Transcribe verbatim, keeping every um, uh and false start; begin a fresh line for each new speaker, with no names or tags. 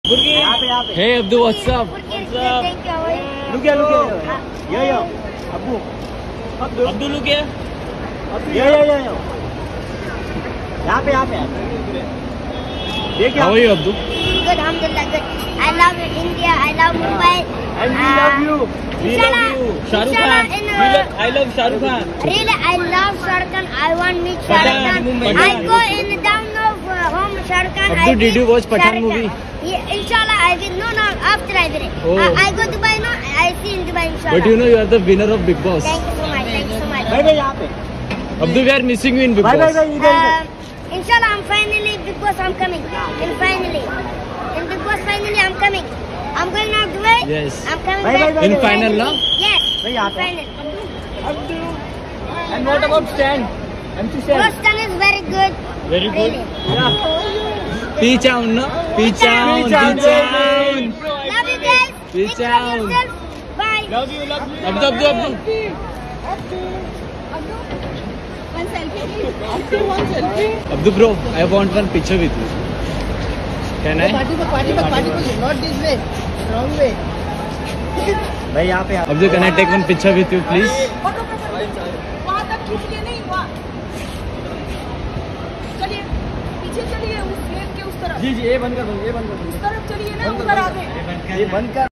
यहाँ पे यहाँ पे।
Hey Abdu, what's up?
Look गया लुक गया। Yo yo Abbu Abdu
Abdu, look here.
Yo yo yo yo यहाँ पे यहाँ पे। देखिए
How are you, Abdu?
Good, alhamdulillah, good. I love India, I love Mumbai.
and we love you.
We love you. Shah Rukh Khan.
In,
We love, I love Shah Rukh Khan.
really, I love Shah Rukh Khan. I want to meet Shah Rukh
Pathaan,
Khan.
Mumbai.
I go in down of uh, home Shah Rukh Khan.
Abdu,
I
did you
meet
watch
Shah
Pathaan
Rukh
movie?
Khan. Yeah, inshallah, I will. No, no, after I will.
Oh.
I, I go to Dubai now. I see in Dubai, inshallah.
But you know you are the winner of Big Boss.
Thank you so much. Thank you so much.
भाई भाई यहाँ पे।
Abdu, we are missing you in Big
भाई भाई
Boss.
भाई इधर इधर।
Um, inshallah, I'm finally Big Boss. I'm coming. In finally, in Big Boss, finally, I'm coming. I'm going now to Dubai.
Yes.
I'm coming
Bye,
back.
bye, bye,
In
bye.
final now?
Yes.
भाई यहाँ पे।
Final.
And what about Stan? M C Stan.
Boston is very good.
Very good.
Really.
Yeah.
Peach out, no? Peach out.
Peach out,
Peach out.
Love you guys.
Peace
Take care of
out.
yourself. Bye.
Love you love you.
Abdu, Abdu, Abdu.
One selfie, please. One selfie.
Abdu bro, I want one picture with you. Can I?
Party पर party पर party पर not this way, wrong way.
भाई यहाँ पे।
Abdu, can I take one picture with you, please?
वहाँ तक खींचिए नहीं वहाँ. चलिए पीछे चलिए उस गेट के उस तरफ.
जी जी ये बंद कर दो ये बंद कर दो।
उस तरफ चलिए ना उधर आगे.
ये बंद कर।